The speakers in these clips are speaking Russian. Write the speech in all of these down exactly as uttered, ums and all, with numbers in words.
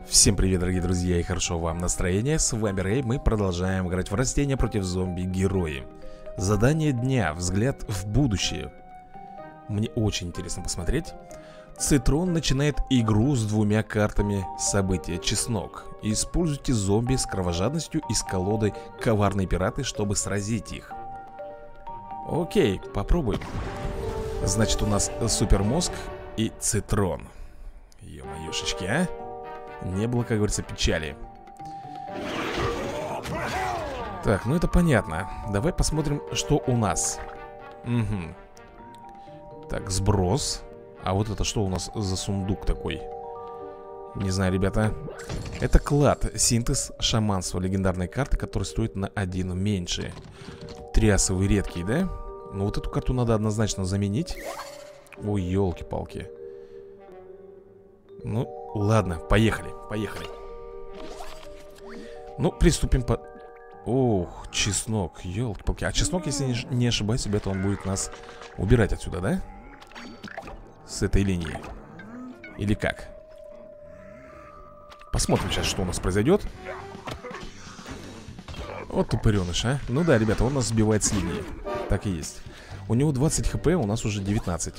Всем привет, дорогие друзья, и хорошо вам настроение. С вами Рэй, мы продолжаем играть в растения против зомби-герои. Задание дня, взгляд в будущее. Мне очень интересно посмотреть. Цитрон начинает игру с двумя картами события чеснок. Используйте зомби с кровожадностью из колоды коварные пираты, чтобы сразить их. Окей, попробуем. Значит, у нас супермозг и цитрон. Ё-моёшечки, а? Не было, как говорится, печали. Так, ну это понятно. Давай посмотрим, что у нас. Угу. Так, сброс. А вот это что у нас за сундук такой? Не знаю, ребята. Это клад, синтез шаманства. Легендарной карты, которая стоит на один меньше. Трясовый редкий, да? Ну вот эту карту надо однозначно заменить. Ой, елки-палки. Ну, ладно, поехали, поехали. Ну, приступим по... Ох, чеснок, елки-палки. А чеснок, если не ошибаюсь, ребята, он будет нас убирать отсюда, да? С этой линии. Или как? Посмотрим сейчас, что у нас произойдет. Вот тупыреныш, а. Ну да, ребята, он нас сбивает с линии. Так и есть. У него двадцать хп, у нас уже девятнадцать.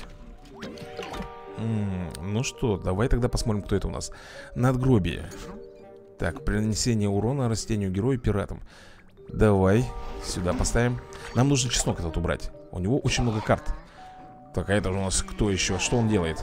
М-м, ну что, давай тогда посмотрим, кто это у нас. Надгробие. Так, при нанесении урона растению, герою, пиратам. Давай, сюда поставим. Нам нужно чеснок этот убрать. У него очень много карт. Так, а это же у нас кто еще? Что он делает?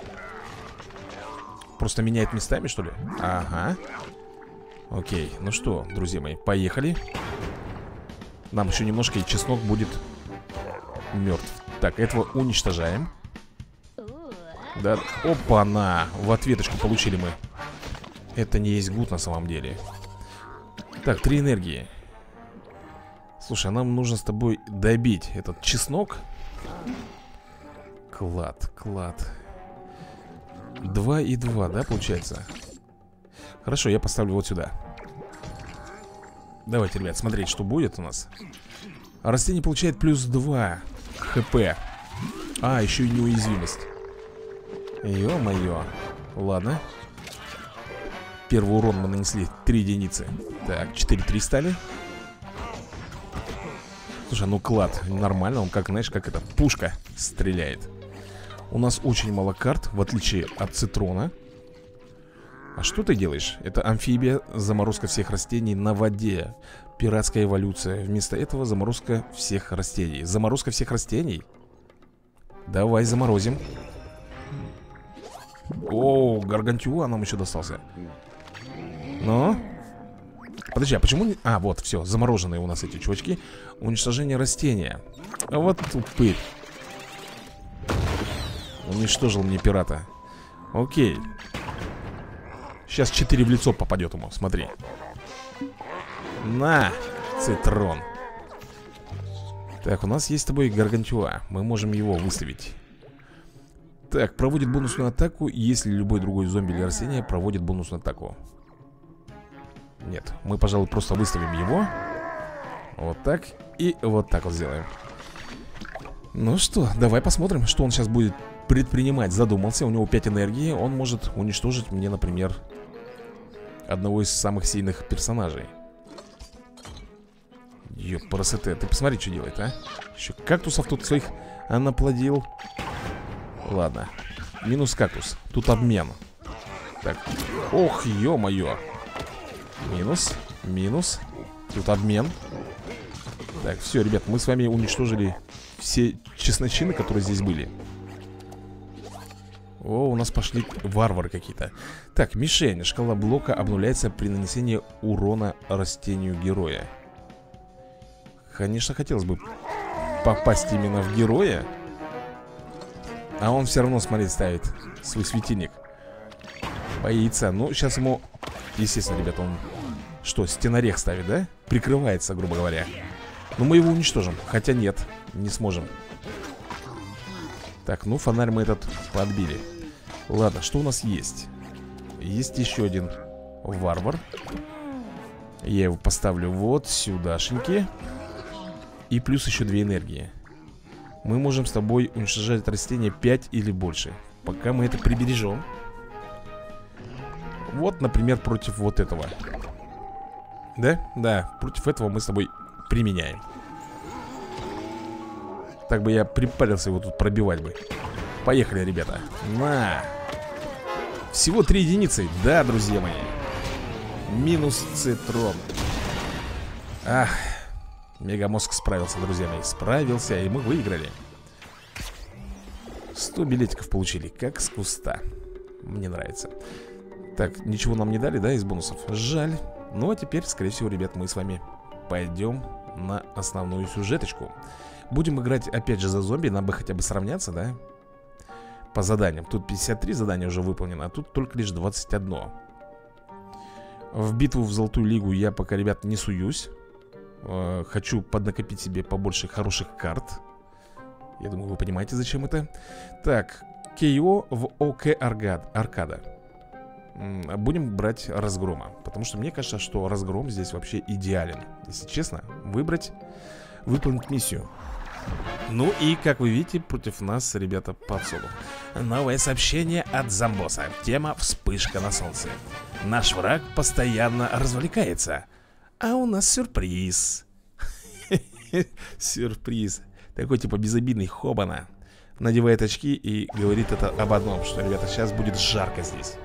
Просто меняет местами, что ли? Ага. Окей, ну что, друзья мои, поехали. Нам еще немножко, и чеснок будет мертв. Так, этого уничтожаем. Да, опа-на. В ответочку получили мы. Это не есть гуд на самом деле. Так, три энергии. Слушай, а нам нужно с тобой добить этот чеснок. Клад, клад. Два и два, да, получается? Хорошо, я поставлю вот сюда. Давайте, ребят, смотреть, что будет у нас. Растение получает плюс два хп. А, еще и неуязвимость. Ё-моё. Ладно. Первый урон мы нанесли три единицы. Так, четыре-три стали. Слушай, ну клад нормально. Он как, знаешь, как это, пушка стреляет. У нас очень мало карт, в отличие от цитрона. А что ты делаешь? Это амфибия, заморозка всех растений на воде. Пиратская эволюция. Вместо этого заморозка всех растений. Заморозка всех растений? Давай заморозим. О, гаргантюа нам еще достался. Но подожди, а почему не... А, вот, все, замороженные у нас эти чувачки. Уничтожение растения. А вот тупырь. Уничтожил мне пирата. Окей. Сейчас четыре в лицо попадет ему, смотри. На, цитрон. Так, у нас есть с тобой гаргантюа. Мы можем его выставить. Так, проводит бонусную атаку, если любой другой зомби или растение проводит бонусную атаку. Нет, мы, пожалуй, просто выставим его. Вот так. И вот так вот сделаем. Ну что, давай посмотрим, что он сейчас будет предпринимать. Задумался, у него пять энергии. Он может уничтожить мне, например, одного из самых сильных персонажей. Ёпарасоте, ты посмотри, что делает, а. Еще кактусов тут своих наплодил. Ладно, минус кактус. Тут обмен. Так, ох, ё-моё. Минус, минус. Тут обмен. Так, все, ребят, мы с вами уничтожили все чесночины, которые здесь были. О, у нас пошли варвары какие-то. Так, мишень. Шкала блока обнуляется при нанесении урона растению героя. Конечно, хотелось бы попасть именно в героя. А он все равно, смотри, ставит свой светильник. Боится. Ну, сейчас ему, естественно, ребята, он что, стенорех ставит, да? Прикрывается, грубо говоря. Но мы его уничтожим. Хотя нет, не сможем. Так, ну фонарь мы этот подбили. Ладно, что у нас есть? Есть еще один варвар. Я его поставлю вот сюдашеньки. И плюс еще две энергии. Мы можем с тобой уничтожать растения пять или больше. Пока мы это прибережем. Вот, например, против вот этого. Да? Да, против этого мы с тобой применяем. Так бы я припарился его тут пробивать бы. Поехали, ребята. На! Всего три единицы. Да, друзья мои. Минус цитрон. Ах. Мегамозг справился, друзья мои. Справился, и мы выиграли. сто билетиков получили, как с куста. Мне нравится. Так, ничего нам не дали, да, из бонусов? Жаль. Ну, а теперь, скорее всего, ребят, мы с вами пойдем на основную сюжеточку. Будем играть, опять же, за зомби. Нам бы хотя бы сравняться, да? По заданиям. Тут пятьдесят три задания уже выполнено, а тут только лишь двадцать одно. В битву в Золотую Лигу я пока, ребят, не суюсь. Хочу поднакопить себе побольше хороших карт. Я думаю, вы понимаете, зачем это. Так, КО в ОК Аркада. Будем брать Разгрома, потому что мне кажется, что Разгром здесь вообще идеален. Если честно, выбрать, выполнить миссию. Ну и, как вы видите, против нас, ребята, подсолнух. Новое сообщение от Зомбоса. Тема «Вспышка на солнце». Наш враг постоянно развлекается, а у нас сюрприз. Сюрприз. Такой типа безобидный хобана. Надевает очки и говорит это об одном, что, ребята, сейчас будет жарко здесь.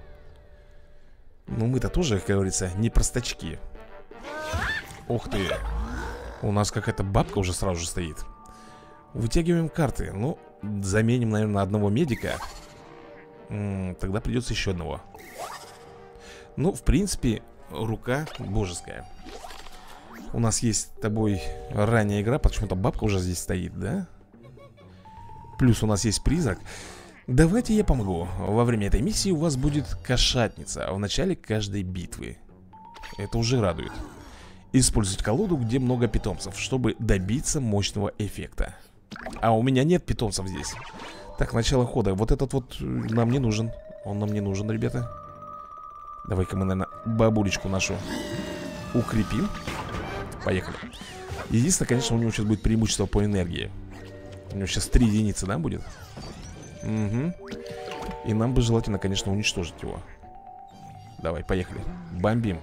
Ну мы-то тоже, как говорится, не простачки. Ух ты. У нас какая-то бабка уже сразу же стоит. Вытягиваем карты. Ну, заменим, наверное, на одного медика. М-м, тогда придется еще одного. Ну, в принципе, рука божеская. У нас есть с тобой ранняя игра. Почему-то бабка уже здесь стоит, да? Плюс у нас есть призрак. Давайте я помогу. Во время этой миссии у вас будет кошатница в начале каждой битвы. Это уже радует. Использовать колоду, где много питомцев, чтобы добиться мощного эффекта. А у меня нет питомцев здесь. Так, начало хода. Вот этот вот нам не нужен. Он нам не нужен, ребята. Давай-ка мы, наверное, бабулечку нашу укрепим. Поехали. Единственное, конечно, у него сейчас будет преимущество по энергии. У него сейчас три единицы, да, будет? Угу. И нам бы желательно, конечно, уничтожить его. Давай, поехали. Бомбим.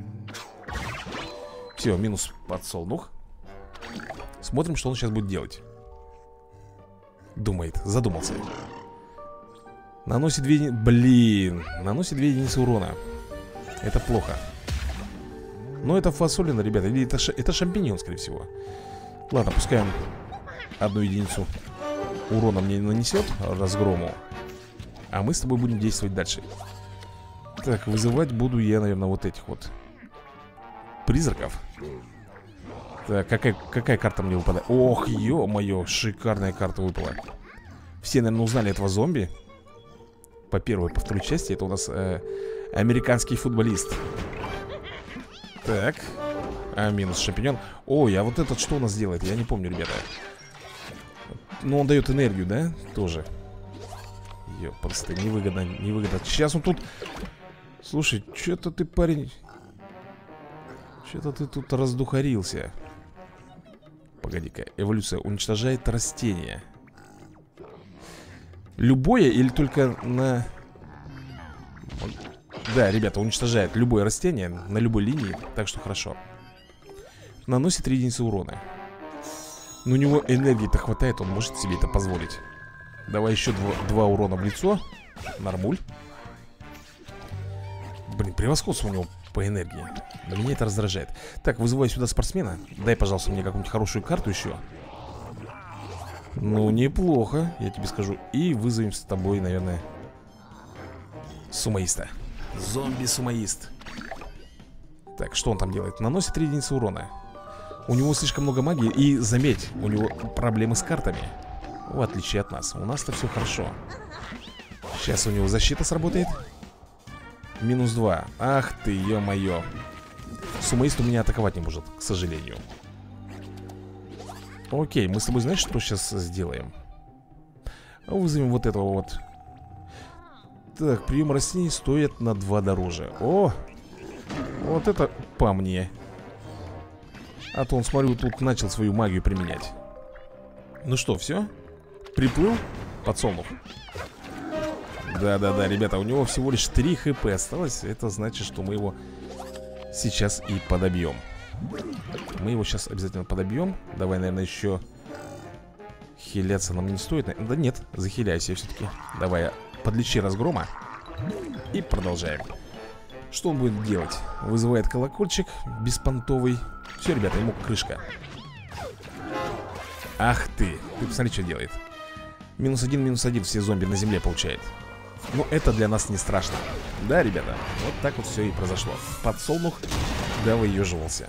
Все, минус подсолнух. Смотрим, что он сейчас будет делать. Думает, задумался. Наносит две единицы. Блин, наносит две единицы урона. Это плохо. Но это фасолина, ребята. Или это, ш... это шампиньон, скорее всего. Ладно, пускай он одну единицу урона мне нанесет разгрому. А мы с тобой будем действовать дальше. Так, вызывать буду я, наверное, вот этих вот призраков. Так, какая, какая карта мне выпадает? Ох, ё-моё, шикарная карта выпала. Все, наверное, узнали этого зомби. По первой, по второй части. Это у нас э, американский футболист. Так. А, минус шампиньон. Ой, а вот этот что у нас делает? Я не помню, ребята. Ну, он дает энергию, да? Тоже. Ё, просто невыгодно, невыгодно. Сейчас он тут... Слушай, что-то ты, парень... Что-то ты тут раздухарился. Погоди-ка. Эволюция уничтожает растения. Любое или только на... Да, ребята, уничтожает любое растение на любой линии. Так что хорошо. Наносит три единицы урона. Но у него энергии-то хватает, он может себе это позволить. Давай еще два, два урона в лицо. Нормуль. Блин, превосходство у него по энергии. Меня это раздражает. Так, вызываю сюда спортсмена. Дай, пожалуйста, мне какую-нибудь хорошую карту еще. Ну, неплохо, я тебе скажу. И вызовем с тобой, наверное, сумоиста. Зомби-сумоист. Так, что он там делает? Наносит три единицы урона. У него слишком много магии. И, заметь, у него проблемы с картами. В отличие от нас. У нас-то все хорошо. Сейчас у него защита сработает. Минус два. Ах ты, ё-моё. Сумоист у меня атаковать не может, к сожалению. Окей, мы с тобой, знаешь, что сейчас сделаем? Вызовем вот этого вот. Так, прием растений стоит на два дороже. О! Вот это по мне. А то он, смотрю, тут начал свою магию применять. Ну что, все? Приплыл? Подсолнух. Да-да-да, ребята, у него всего лишь три хп осталось. Это значит, что мы его сейчас и подобьем. Мы его сейчас обязательно подобьем. Давай, наверное, еще хиляться нам не стоит. Да нет, захиляйся все-таки. Давай, подлечи разгрома. И продолжаем. Что он будет делать? Вызывает колокольчик беспонтовый. Все, ребята, ему крышка. Ах ты, ты посмотри, что делает. Минус один, минус один все зомби на земле получает. Но это для нас не страшно. Да, ребята, вот так вот все и произошло. Подсолнух довыеживался.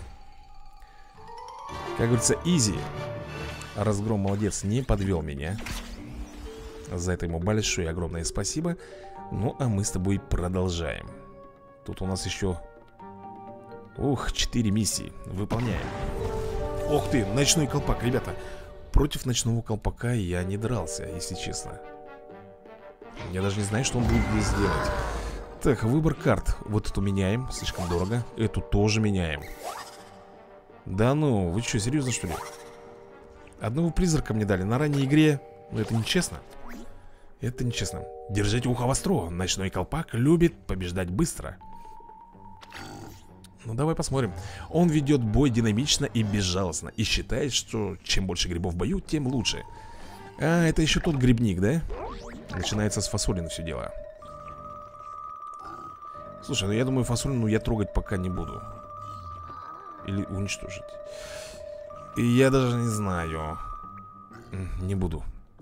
Как говорится, изи. Разгром молодец, не подвел меня. За это ему большое и огромное спасибо. Ну, а мы с тобой продолжаем. Тут у нас еще... Ух, четыре миссии. Выполняем. Ох ты, ночной колпак, ребята. Против ночного колпака я не дрался, если честно. Я даже не знаю, что он будет здесь делать. Так, выбор карт. Вот эту меняем, слишком дорого. Эту тоже меняем. Да ну, вы что, серьезно что ли? Одного призрака мне дали на ранней игре. Ну это нечестно. Это нечестно. Держите ухо востро. Ночной колпак любит побеждать быстро. Ну давай посмотрим. Он ведет бой динамично и безжалостно. И считает, что чем больше грибов в бою, тем лучше. А, это еще тот грибник, да? Начинается с фасолины все дело. Слушай, ну я думаю, фасолину я трогать пока не буду. Или уничтожить. И я даже не знаю. Не буду.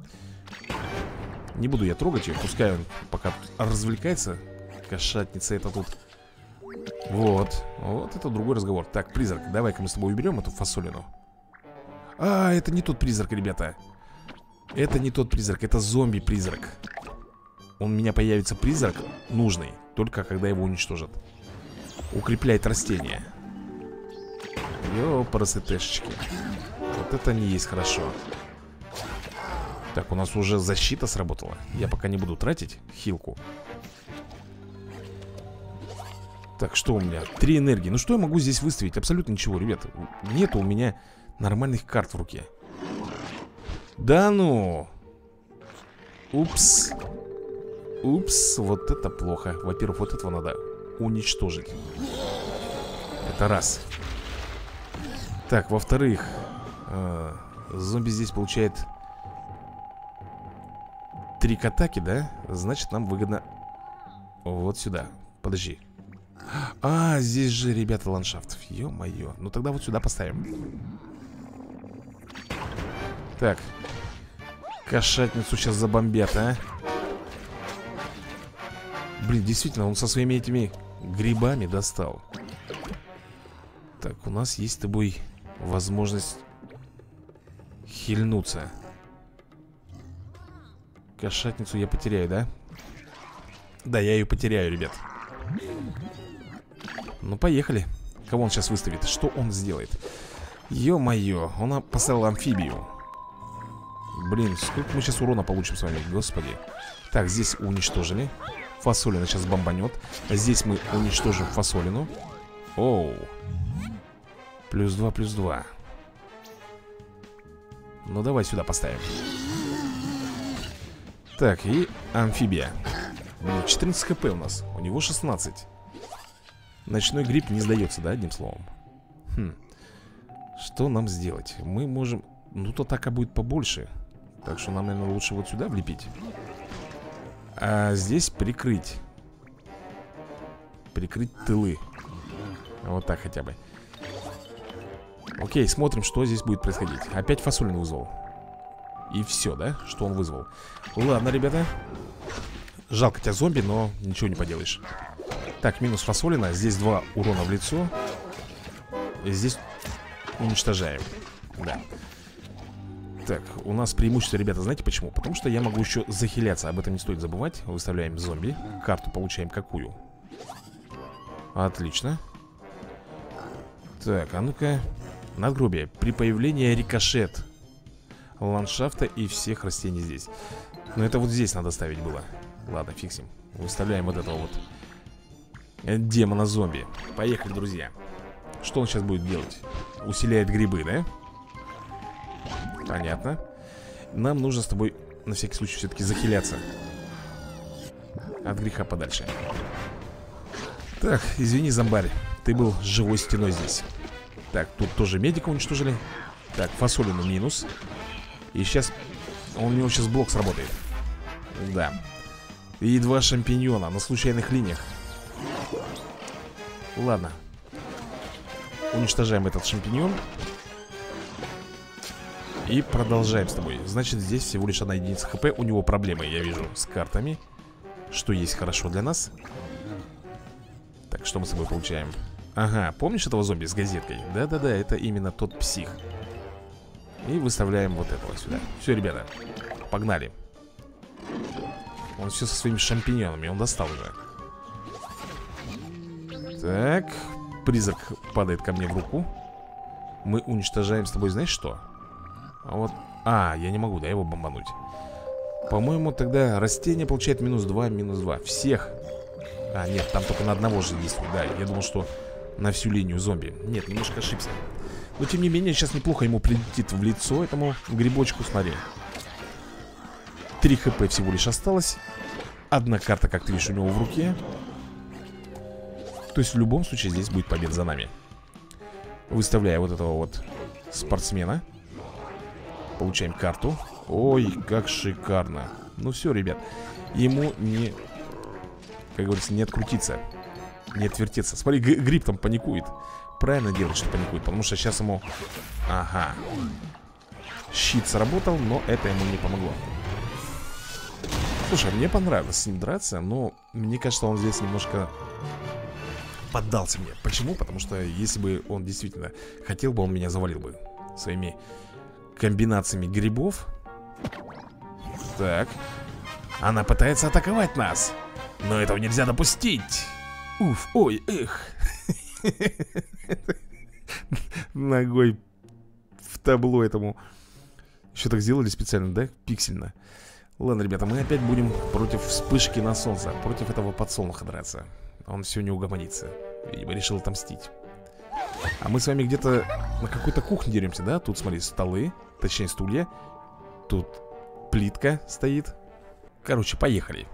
Не буду я трогать ее. Пускай он пока развлекается. Кошатница это тут. Вот. Вот это другой разговор. Так, призрак, давай-ка мы с тобой уберем эту фасолину. А, это не тот призрак, ребята. Это не тот призрак, это зомби-призрак. У меня появится призрак нужный только когда его уничтожат. Укрепляет растения. Ёпарасетешечки. Вот это не есть хорошо. Так, у нас уже защита сработала. Я пока не буду тратить хилку. Так, что у меня? Три энергии. Ну что я могу здесь выставить? Абсолютно ничего, ребята. Нету у меня нормальных карт в руке. Да ну. Упс. Упс, вот это плохо. Во-первых, вот этого надо уничтожить. Это раз. Так, во-вторых, э, зомби здесь получает три к атаке, да? Значит, нам выгодно вот сюда. Подожди. А, здесь же, ребята, ландшафт. Ё-моё. Ну тогда вот сюда поставим. Так. Кошатницу сейчас забомбят, а? Блин, действительно, он со своими этими грибами достал. Так, у нас есть с тобой возможность хильнуться. Кошатницу я потеряю, да? Да, я ее потеряю, ребят. Ну, поехали. Кого он сейчас выставит? Что он сделает? Ё-моё, он поставил амфибию. Блин, сколько мы сейчас урона получим с вами, господи. Так, здесь уничтожили. Фасолина сейчас бомбанет. Здесь мы уничтожим фасолину. Оу. Плюс два, плюс два. Ну, давай сюда поставим. Так, и амфибия. Блин, четырнадцать хп у нас. У него шестнадцать. Ночной гриб не сдается, да, одним словом? Хм. Что нам сделать? Мы можем... Ну, то атака будет побольше. Так что нам, наверное, лучше вот сюда влепить. А здесь прикрыть. Прикрыть тылы. Вот так хотя бы. Окей, смотрим, что здесь будет происходить. Опять фасолин вызвал. И все, да? Что он вызвал? Ладно, ребята. Жалко тебя зомби, но ничего не поделаешь. Так, минус фасолина. Здесь два урона в лицо. И здесь уничтожаем. Да. Так, у нас преимущество, ребята, знаете почему? Потому что я могу еще захиляться. Об этом не стоит забывать. Выставляем зомби. Карту получаем какую? Отлично. Так, а ну-ка. Надгробие. При появлении рикошет ландшафта и всех растений здесь. Но это вот здесь надо ставить было. Ладно, фиксим. Выставляем вот этого вот демона-зомби. Поехали, друзья. Что он сейчас будет делать? Усиляет грибы, да? Понятно. Нам нужно с тобой на всякий случай все-таки захиляться. от греха подальше. Так, извини, зомбарь, ты был живой стеной здесь. Так, тут тоже медика уничтожили. Так, фасолину минус. И сейчас, у него сейчас блок сработает. Да. И два шампиньона на случайных линиях. Ладно. Уничтожаем этот шампиньон. И продолжаем с тобой. Значит, здесь всего лишь одна единица хп. У него проблемы, я вижу, с картами. Что есть хорошо для нас. Так, что мы с тобой получаем? Ага, помнишь этого зомби с газеткой? Да-да-да, это именно тот псих. И выставляем вот этого сюда. Все, ребята, погнали. Он все со своими шампиньонами, он достал уже. Так, призрак падает ко мне в руку. Мы уничтожаем с тобой, знаешь что? А вот, а, я не могу, да, его бомбануть. По-моему, тогда растение получает минус два, минус два. Всех. А, нет, там только на одного же действует. Да, я думал, что на всю линию зомби. Нет, немножко ошибся. Но, тем не менее, сейчас неплохо ему прилетит в лицо этому грибочку, смотри. Три хп всего лишь осталось. Одна карта, как ты видишь, у него в руке. То есть в любом случае здесь будет победа за нами. Выставляя вот этого вот спортсмена. Получаем карту. Ой, как шикарно. Ну все, ребят, ему не, как говорится, не открутиться, не отвертеться. Смотри, гриб там паникует. Правильно делает, что паникует, потому что сейчас ему... Ага. Щит сработал, но это ему не помогло. Слушай, мне понравилось с ним драться, но мне кажется, он здесь немножко поддался мне. Почему? Потому что если бы он действительно хотел бы, он меня завалил бы своими комбинациями грибов. Так. Она пытается атаковать нас, но этого нельзя допустить. Уф, ой, эх. Ногой в табло этому. Еще так сделали специально, да? Пиксельно. Ладно, ребята, мы опять будем против вспышки на солнце, против этого подсолнуха драться. Он все не угомонится. Видимо, решил отомстить. А мы с вами где-то на какой-то кухне деремся, да? Тут, смотри, столы, точнее стулья. Тут плитка стоит. Короче, поехали.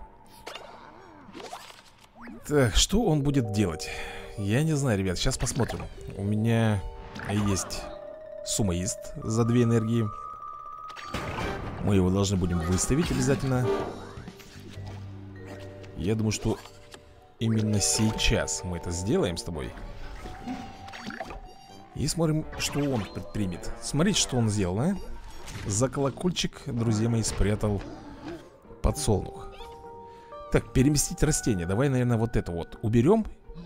Так, что он будет делать? Я не знаю, ребят, сейчас посмотрим. У меня есть сумоист за две энергии. Мы его должны будем выставить обязательно. Я думаю, что именно сейчас мы это сделаем с тобой. И смотрим, что он предпримет. Смотрите, что он сделал, а? За колокольчик, друзья мои, спрятал подсолнух. Так, переместить растение. Давай, наверное, вот это вот уберем.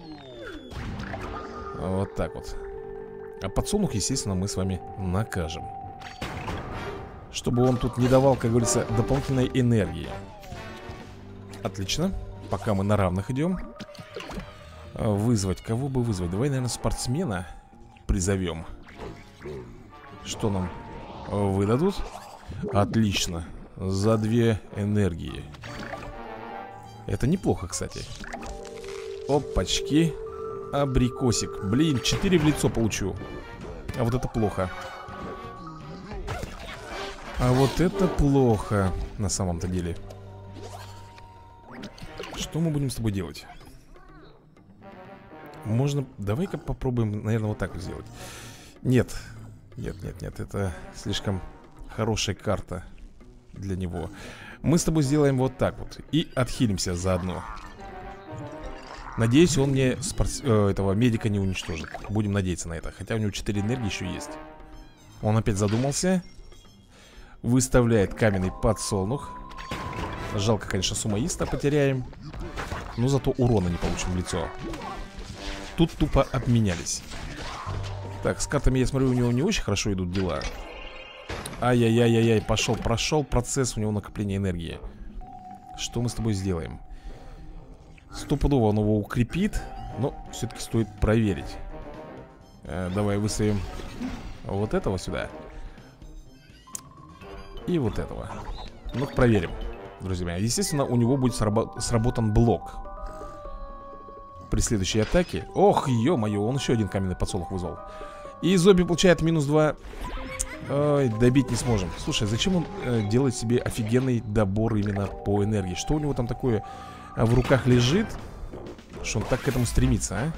Вот так вот. А подсолнух, естественно, мы с вами накажем, чтобы он тут не давал, как говорится, дополнительной энергии. Отлично. Пока мы на равных идем. Вызвать, кого бы вызвать? Давай, наверное, спортсмена призовем. Что нам выдадут? Отлично. За две энергии. Это неплохо, кстати. Опачки. Абрикосик. Блин, четыре в лицо получу. А вот это плохо. А вот это плохо. На самом-то деле. Что мы будем с тобой делать? Можно... Давай-ка попробуем, наверное, вот так вот сделать. Нет. Нет, нет, нет. Это слишком хорошая карта для него. Мы с тобой сделаем вот так вот. И отхилимся заодно. Надеюсь, он мне спорт... э, этого медика не уничтожит. Будем надеяться на это. Хотя у него четыре энергии еще есть. Он опять задумался. Выставляет каменный подсолнух. Жалко, конечно, сумоиста потеряем. Но зато урона не получим в лицо. Тут тупо обменялись. Так, с картами, я смотрю, у него не очень хорошо идут дела. Ай-яй-яй-яй-яй, пошел, прошел процесс у него накопления энергии. Что мы с тобой сделаем? Стопудово он его укрепит. Но все-таки стоит проверить. э, Давай выставим вот этого сюда. И вот этого. Ну-ка проверим, друзья мои. Естественно, у него будет сработ... сработан блок при следующей атаке. Ох, ё-моё, он еще один каменный подсолнух вызвал. И зомби получает минус два. Ой, добить не сможем. Слушай, зачем он э, делает себе офигенный добор именно по энергии? Что у него там такое в руках лежит. Что он так к этому стремится, а?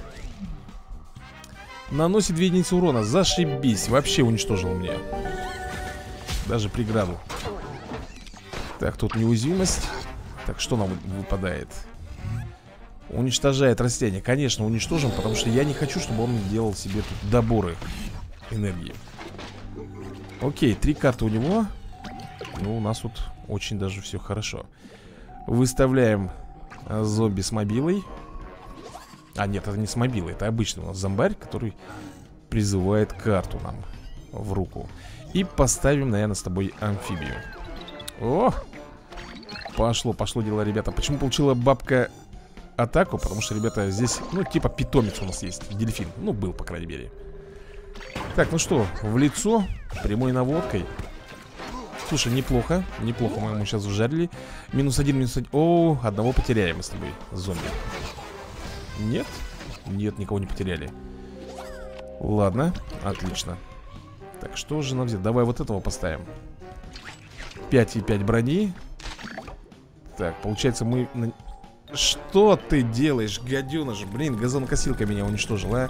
Наносит две единицы урона. Зашибись. Вообще уничтожил мне. Даже преграду. Так, тут неуязвимость. Так, что нам выпадает? Уничтожает растение. Конечно, уничтожим, потому что я не хочу, чтобы он делал себе тут доборы энергии. Окей, три карты у него. Ну, у нас тут очень даже все хорошо. Выставляем зомби с мобилой. А, нет, это не с мобилой, это обычный у нас зомбарь, который призывает карту нам в руку. И поставим, наверное, с тобой амфибию. О! Пошло, пошло дело, ребята. Почему получила бабка атаку? Потому что, ребята, здесь, ну, типа питомец у нас есть. Дельфин, ну, был, по крайней мере. Так, ну что, в лицо, прямой наводкой. Слушай, неплохо, неплохо мы ему сейчас вжарили. Минус один, минус один. О, одного потеряем мы с тобой, зомби. Нет? Нет, никого не потеряли. Ладно, отлично. Так, что же нам взять? Давай вот этого поставим. пять и пять брони. Так, получается мы... Что ты делаешь, гаденыш? Блин, газонокосилка меня уничтожила, а?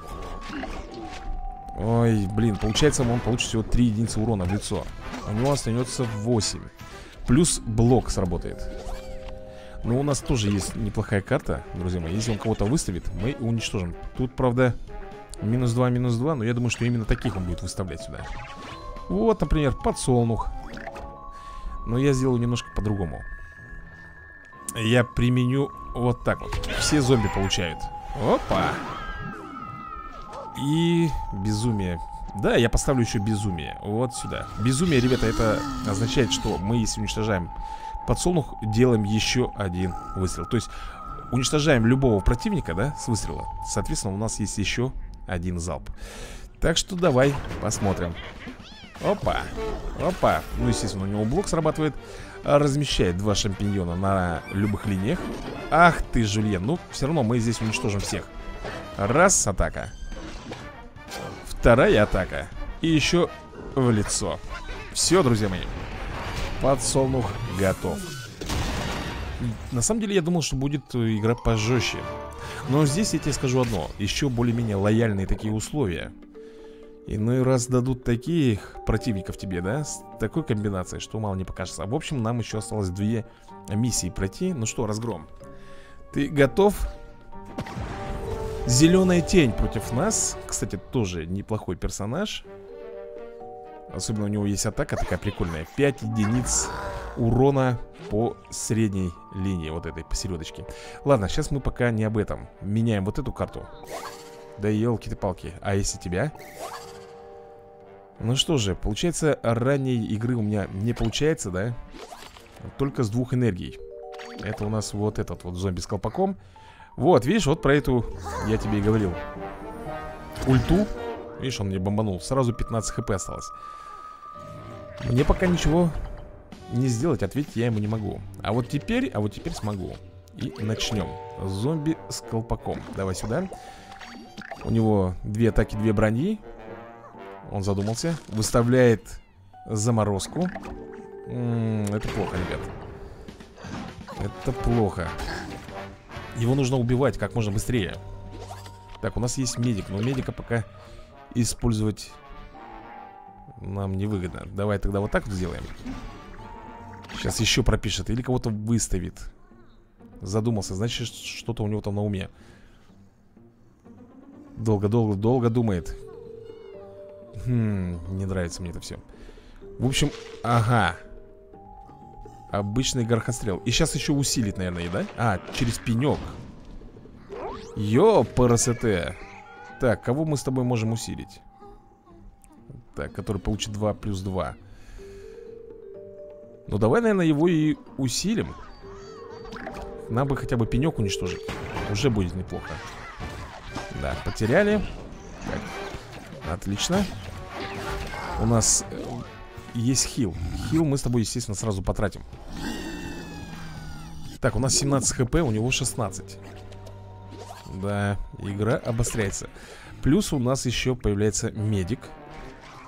Ой, блин, получается он получит всего три единицы урона в лицо. У него останется восемь. Плюс блок сработает. Но у нас тоже есть неплохая карта, друзья мои. Если он кого-то выставит, мы уничтожим. Тут, правда, минус два, минус два. Но я думаю, что именно таких он будет выставлять сюда. Вот, например, подсолнух. Но я сделаю немножко по-другому. Я применю вот так вот. Все зомби получают. Опа. И безумие. Да, я поставлю еще безумие. Вот сюда. Безумие, ребята, это означает, что мы, если уничтожаем подсолнух, делаем еще один выстрел. То есть уничтожаем любого противника, да, с выстрела. Соответственно, у нас есть еще один залп. Так что давай посмотрим. Опа, опа. Ну, естественно, у него блок срабатывает. Размещает два шампиньона на любых линиях. Ах ты, Жульен. Ну, все равно мы здесь уничтожим всех. Раз, атака. Вторая атака. И еще в лицо. Все, друзья мои. Подсолнух готов. На самом деле я думал, что будет игра пожестче. Но здесь я тебе скажу одно. Еще более-менее лояльные такие условия. Иной раз дадут таких противников тебе, да? С такой комбинацией, что мало не покажется. В общем, нам еще осталось две миссии пройти. Ну что, Разгром, ты готов? Зеленая тень против нас. Кстати, тоже неплохой персонаж. Особенно у него есть атака такая прикольная. пять единиц урона по средней линии. Вот этой посередочке. Ладно, сейчас мы пока не об этом. Меняем вот эту карту. Да елки-ты-палки. А если тебя? Ну что же, получается, ранней игры у меня не получается, да? Только с двух энергий. Это у нас вот этот вот зомби с колпаком. Вот, видишь, вот про эту я тебе и говорил. Ульту. Видишь, он мне бомбанул. Сразу пятнадцать хп осталось. Мне пока ничего не сделать, ответить я ему не могу. А вот теперь, а вот теперь смогу. И начнем. Зомби с колпаком. Давай сюда. У него две атаки, две брони. Он задумался. Выставляет заморозку. М-м, это плохо, ребят. Это плохо. Его нужно убивать как можно быстрее. Так, у нас есть медик. Но медика пока использовать нам невыгодно. Давай тогда вот так вот сделаем. Сейчас еще пропишет. Или кого-то выставит. Задумался, значит, что-то у него там на уме. Долго-долго-долго думает. Хм, не нравится мне это все. В общем, ага. Обычный горохострел. И сейчас еще усилит, наверное, да? А, через пенек. Ё-парасете. Так, кого мы с тобой можем усилить? Так, который получит два плюс два. Ну, давай, наверное, его и усилим. Нам бы хотя бы пенек уничтожить. Уже будет неплохо. Да, потеряли. Так, отлично. У нас есть хил. Хил мы с тобой, естественно, сразу потратим. Так, у нас семнадцать хп, у него шестнадцать. Да, игра обостряется. Плюс у нас еще появляется медик.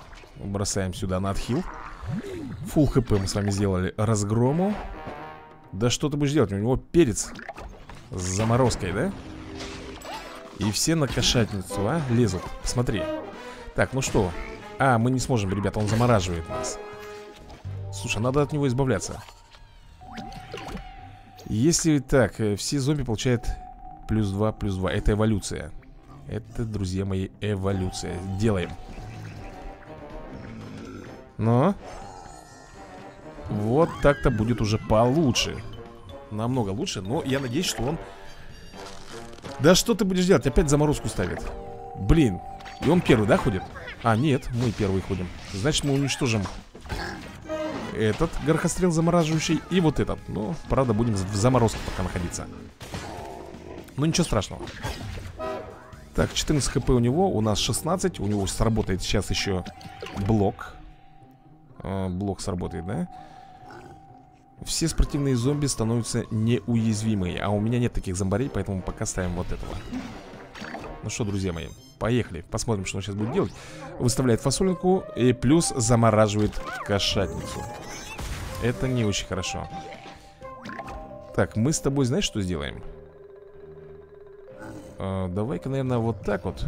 Бросаем сюда на отхил. Фулл хп мы с вами сделали Разгрому. Да что ты будешь делать? У него перец с заморозкой, да? И все на кошатницу, а? Лезут, смотри. Так, ну что? А, мы не сможем, ребята, он замораживает нас. Слушай, надо от него избавляться. Если так, все зомби получают плюс два, плюс два. Это эволюция. Это, друзья мои, эволюция. Делаем. Но вот так-то будет уже получше. Намного лучше, но я надеюсь, что он... Да что ты будешь делать? Опять заморозку ставит. Блин, и он первый, да, ходит? А, нет, мы первые ходим. Значит, мы уничтожим этот горохострел замораживающий и вот этот. Ну, правда, будем в заморозке пока находиться. Ну, ничего страшного. Так, четырнадцать хп у него, у нас шестнадцать. У него сработает сейчас еще блок. э, Блок сработает, да? Все спортивные зомби становятся неуязвимые. А у меня нет таких зомбарей, поэтому пока ставим вот этого. Ну что, друзья мои, поехали. Посмотрим, что он сейчас будет делать. Выставляет фасолинку и плюс замораживает кошатницу. Это не очень хорошо. Так, мы с тобой, знаешь, что сделаем? э, Давай-ка, наверное, вот так вот.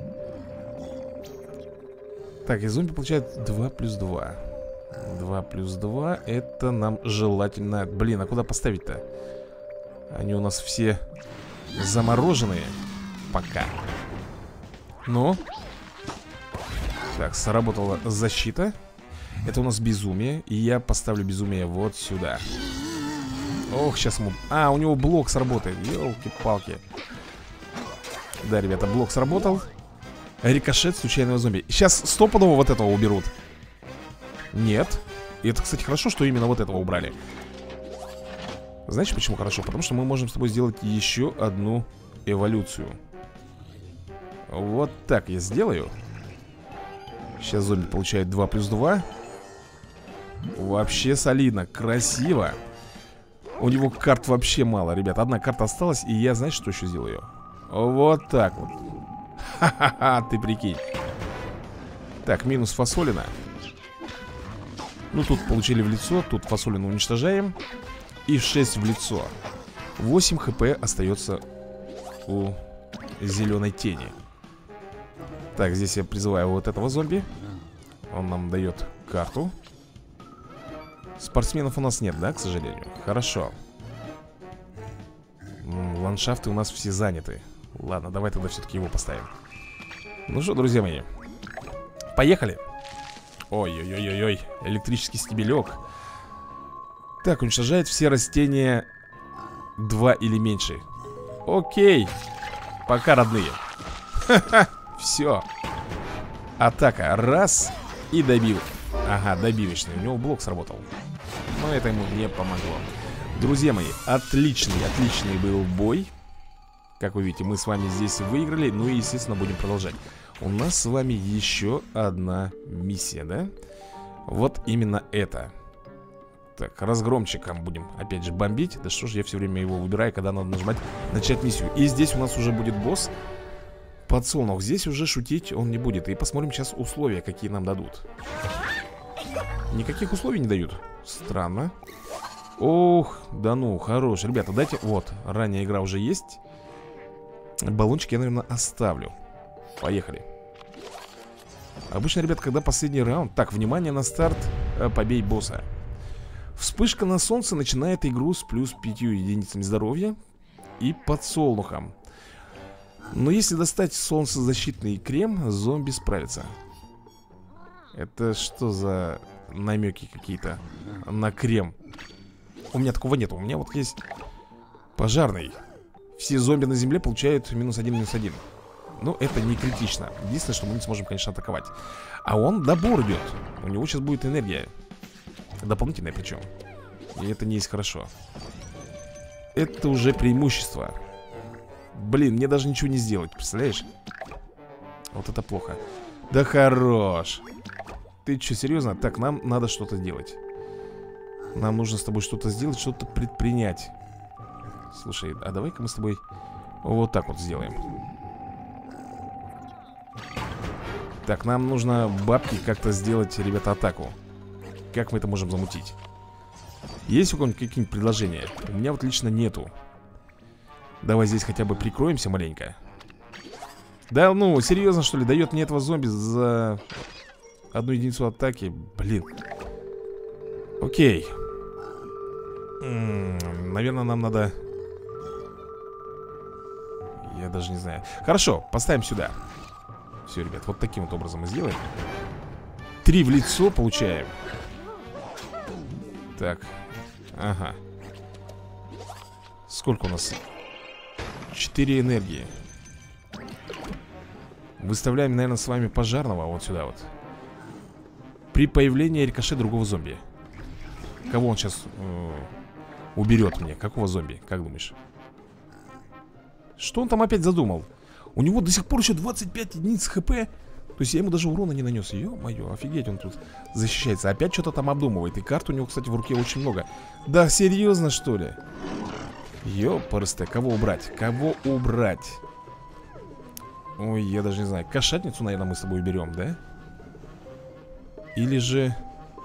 Так, и зомби получает два плюс два. два плюс два. Это нам желательно... Блин, а куда поставить-то? Они у нас все замороженные. Пока. Ну. Так, сработала защита. Это у нас безумие. И я поставлю безумие вот сюда. Ох, сейчас ему... А, у него блок сработает. Ёлки-палки. Да, ребята, блок сработал. Рикошет случайного зомби. Сейчас стопудово вот этого уберут. Нет. И это, кстати, хорошо, что именно вот этого убрали. Знаешь, почему хорошо? Потому что мы можем с тобой сделать еще одну эволюцию. Вот так я сделаю. Сейчас зомби получает два плюс два. Вообще солидно, красиво. У него карт вообще мало, ребят. Одна карта осталась, и я, знаешь, что еще сделаю? Вот так вот. Ха-ха-ха, ты прикинь. Так, минус фасолина. Ну, тут получили в лицо. Тут фасолину уничтожаем. И шесть в лицо. восемь хп остается у зеленой тени. Так, здесь я призываю вот этого зомби. Он нам дает карту. Спортсменов у нас нет, да, к сожалению? Хорошо. Ландшафты у нас все заняты. Ладно, давай тогда все-таки его поставим. Ну что, друзья мои, поехали. Ой-ой-ой-ой, электрический стебелек. Так, уничтожает все растения два или меньше. Окей. Пока, родные. Ха-ха, все. Атака, раз. И добил. Ага, добивочный, у него блок сработал. Но это ему не помогло. Друзья мои, отличный, отличный был бой. Как вы видите, мы с вами здесь выиграли. Ну и, естественно, будем продолжать. У нас с вами еще одна миссия, да? Вот именно это. Так, разгромчиком будем опять же бомбить. Да что ж я все время его выбираю, когда надо нажимать начать миссию. И здесь у нас уже будет босс подсолнух. Здесь уже шутить он не будет. И посмотрим сейчас условия, какие нам дадут. Никаких условий не дают. Странно. Ох, да ну, хорош. Ребята, дайте... Вот, ранняя игра уже есть. Баллончик я, наверное, оставлю. Поехали. Обычно, ребят, когда последний раунд... Так, внимание на старт. Побей босса. Вспышка на солнце начинает игру с плюс пятью единицами здоровья и подсолнухом. Но если достать солнцезащитный крем, зомби справится. Это что за намеки какие-то на крем? У меня такого нет. У меня вот есть пожарный. Все зомби на земле получают минус один, минус один. Но это не критично. Единственное, что мы не сможем, конечно, атаковать. А он добор идет. У него сейчас будет энергия. Дополнительная причем. И это не есть хорошо. Это уже преимущество. Блин, мне даже ничего не сделать, представляешь? Вот это плохо. Да хорош. Ты что, серьезно? Так, нам надо что-то делать. Нам нужно с тобой что-то сделать, что-то предпринять. Слушай, а давай-ка мы с тобой вот так вот сделаем. Так, нам нужно бабки как-то сделать, ребята, атаку. Как мы это можем замутить? Есть у кого-нибудь какие-нибудь предложения? У меня вот лично нету. Давай здесь хотя бы прикроемся маленько. Да ну, серьезно что ли? Дает мне этого зомби за одну единицу атаки. Блин. Окей. М-м, наверное, нам надо... Я даже не знаю. Хорошо, поставим сюда. Все, ребят, вот таким вот образом мы сделаем. Три в лицо получаем. Так. Ага. Сколько у нас? Четыре энергии. Выставляем, наверное, с вами пожарного вот сюда вот. При появлении рикошет другого зомби. Кого он сейчас э, уберет мне? Какого зомби? Как думаешь? Что он там опять задумал? У него до сих пор еще двадцать пять единиц хп. То есть я ему даже урона не нанес. Ё-моё, офигеть, он тут защищается. Опять что-то там обдумывает. И карт у него, кстати, в руке очень много. Да, серьезно, что ли? Ёпрсте, кого убрать? Кого убрать? Ой, я даже не знаю. Кошатницу, наверное, мы с тобой уберем, да? Или же...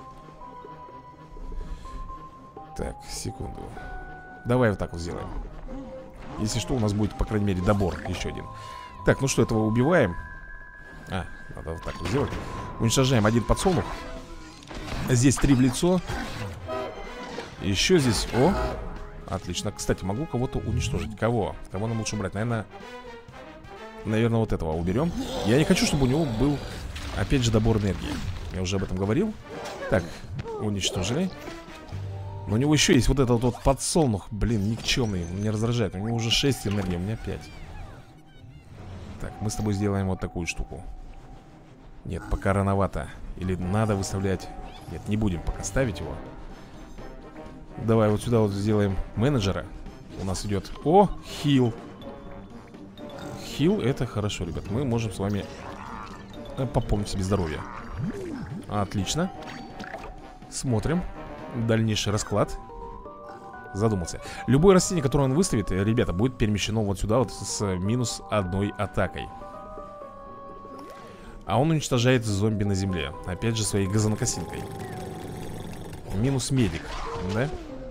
Так, секунду. Давай вот так вот сделаем. Если что, у нас будет, по крайней мере, добор. Еще один. Так, ну что, этого убиваем. А, надо вот так вот сделать. Уничтожаем один подсолнух. Здесь три в лицо. Еще здесь... О! Отлично. Кстати, могу кого-то уничтожить. Кого? Кого нам лучше убрать? Наверное... Наверное, вот этого уберем. Я не хочу, чтобы у него был, опять же, добор энергии. Я уже об этом говорил. Так, уничтожили. Но у него еще есть вот этот вот подсолнух. Блин, никчемный, он меня раздражает. У него уже шесть энергии, у меня пять. Так, мы с тобой сделаем вот такую штуку. Нет, пока рановато. Или надо выставлять. Нет, не будем пока ставить его. Давай вот сюда вот сделаем менеджера. У нас идет, о, хил. Хил, это хорошо, ребят. Мы можем с вами пополнить себе здоровье. Отлично. Смотрим дальнейший расклад. Задумался. Любое растение, которое он выставит, ребята, будет перемещено вот сюда вот с минус одной атакой. А он уничтожает зомби на земле. Опять же своей газонокосилкой. Минус медик, да?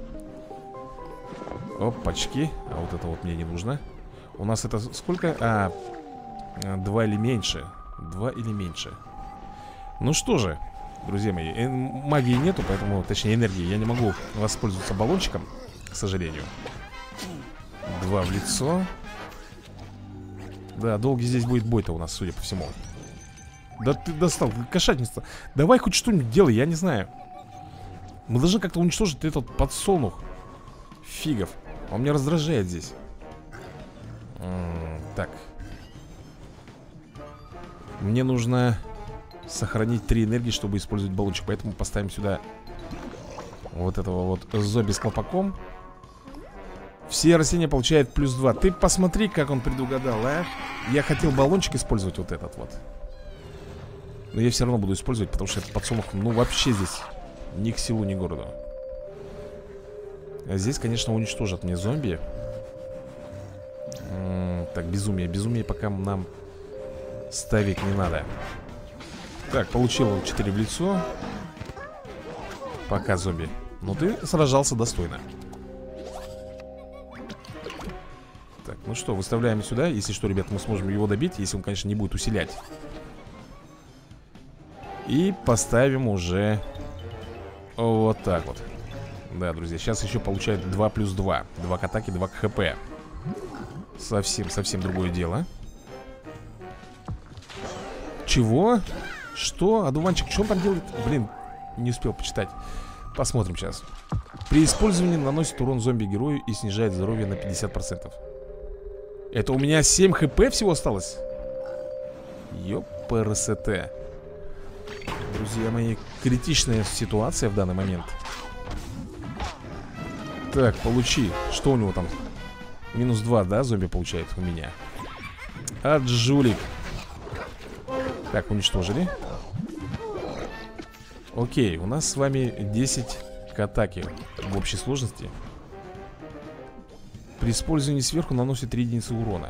Опачки. А вот это вот мне не нужно. У нас это сколько? А, два или меньше. Два или меньше. Ну что же, друзья мои, э, магии нету, поэтому, точнее энергии, я не могу воспользоваться баллончиком, к сожалению. Два в лицо. Да, долгий здесь будет бой-то у нас, судя по всему. Да ты достал, кошатница. Давай хоть что-нибудь делай, я не знаю. Мы должны как-то уничтожить этот подсолнух. Фигов. Он меня раздражает здесь. М-м, так. Мне нужно сохранить три энергии, чтобы использовать баллончик. Поэтому поставим сюда вот этого вот зомби с колпаком. Все растения получают плюс два. Ты посмотри, как он предугадал, а. Я хотел баллончик использовать вот этот вот. Но я все равно буду использовать, потому что этот подсолнух, ну, вообще здесь ни к селу, ни к городу. А здесь, конечно, уничтожат мне зомби. М-м, так, безумие. Безумие пока нам ставить не надо. Так, получил четыре в лицо. Пока, зомби. Но ты сражался достойно. Так, ну что, выставляем сюда. Если что, ребят, мы сможем его добить. Если он, конечно, не будет усилять. И поставим уже вот так вот. Да, друзья, сейчас еще получает два плюс два. два к атаке, два к хп. Совсем, совсем другое дело. Чего? Что? Одуванчик, что он там делает? Блин, не успел почитать. Посмотрим сейчас. При использовании наносит урон зомби-герою и снижает здоровье на пятьдесят процентов. Это у меня семь хп всего осталось? Ёпрст. Друзья мои, критичная ситуация в данный момент. Так, получи. Что у него там? Минус два, да, зомби получает у меня. От жулик. Так, уничтожили. Окей, у нас с вами десять к атаке в общей сложности. При использовании сверху наносит три единицы урона.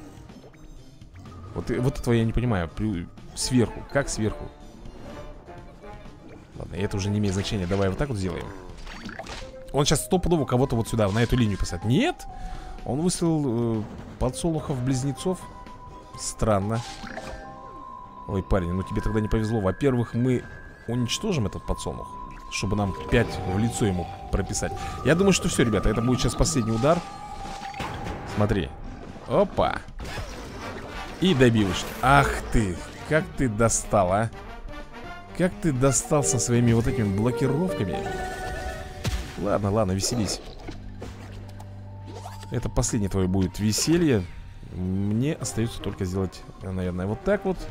Вот, вот этого я не понимаю. При, сверху, как сверху? Ладно, это уже не имеет значения. Давай вот так вот сделаем. Он сейчас стопудово кого-то вот сюда, на эту линию посадит. Нет, он выставил э, подсолнухов-близнецов. Странно. Ой, парень, ну тебе тогда не повезло. Во-первых, мы уничтожим этот подсолнух, чтобы нам пять в лицо ему прописать. Я думаю, что все, ребята, это будет сейчас последний удар. Смотри. Опа. И добилось. Ах ты, как ты достал, а. Как ты достал со своими вот этими блокировками. Ладно, ладно, веселись. Это последнее твое будет веселье. Мне остается только сделать, наверное, вот так вот.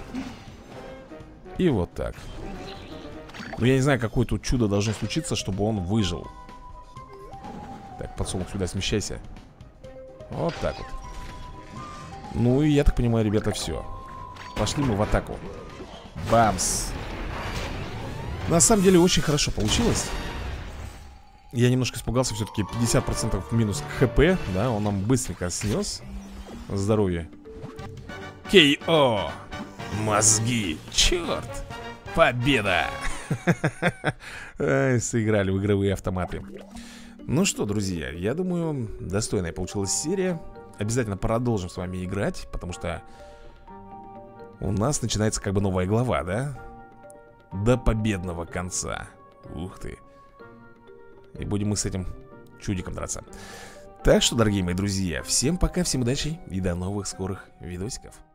И вот так. Но я не знаю, какое тут чудо должно случиться, чтобы он выжил. Так, подсолнух, сюда смещайся. Вот так вот. Ну и я так понимаю, ребята, все. Пошли мы в атаку. Бамс. На самом деле очень хорошо получилось. Я немножко испугался, все-таки пятьдесят процентов минус хп. Да, он нам быстренько снес здоровье. кей о. Мозги. Черт. Победа. Сыграли в игровые автоматы. Ну что, друзья, я думаю, достойная получилась серия. Обязательно продолжим с вами играть, потому что у нас начинается как бы новая глава, да? До победного конца. Ух ты. И будем мы с этим чудиком драться. Так что, дорогие мои друзья, всем пока, всем удачи и до новых скорых видосиков.